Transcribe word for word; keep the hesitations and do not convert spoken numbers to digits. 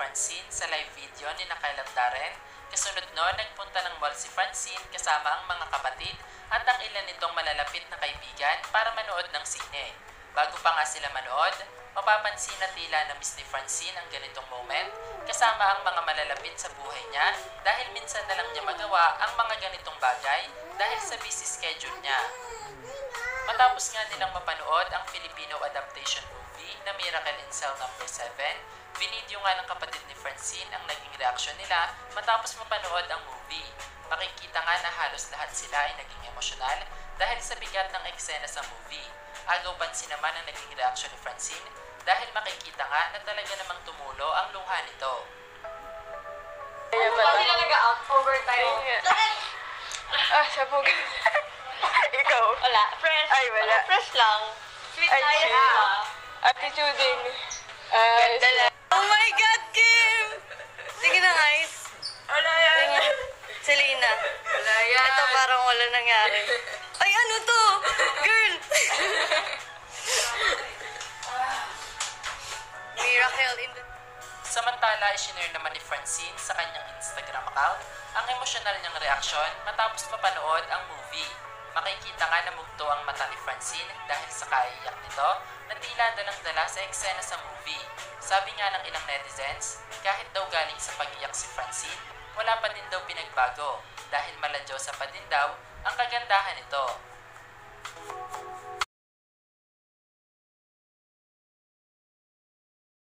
Francine sa live video ni Nakailan Darren. Kasunod noon, nagpunta ng mall si Francine kasama ang mga kapatid at ang ilan nitong malalapit na kaibigan para manood ng sine. Bago pa nga sila manood, mapapansin na tila na miss ni Francine ang ganitong moment kasama ang mga malalapit sa buhay niya dahil minsan na lang niya magawa ang mga ganitong bagay dahil sa busy schedule niya. Matapos nga nilang mapanood ang Filipino adaptation movie na Miracle in Cell number seven, binidyo nga ng kapatid ni Francine ang naging reaksyon nila matapos mapanood ang movie. Makikita nga na halos lahat sila ay naging emosyonal dahil sa bigat ng eksena sa movie. Agaw pansin naman ang naging reaksyon ni Francine dahil makikita nga na talaga namang tumulo ang luha nito. Ano ba sila nag-out overtime? Ah, sabog. Ikaw? Wala. Fresh. Ay, wala. Fresh lang. Sweet Ay, tayo chill. na. Attituding. Ah, Ganda lang. Oh my God, Kim! Sige na, guys. wala yan. Selena. Wala yan. Ito parang wala nangyari. Ay, ano to? Girl! Miracle in the... Samantala, isinare naman ni Francine sa kanyang Instagram account ang emosyonal niyang reaksyon matapos mapanood ang movie. Makikita nga na mugto ang mata ni Francine dahil sa kaiyak nito na tila dalang-dala sa eksena sa movie. Sabi nga ng ilang netizens, kahit daw galing sa pag-iyak si Francine, wala pa din daw pinagbago dahil maladyosa pa din daw ang kagandahan nito.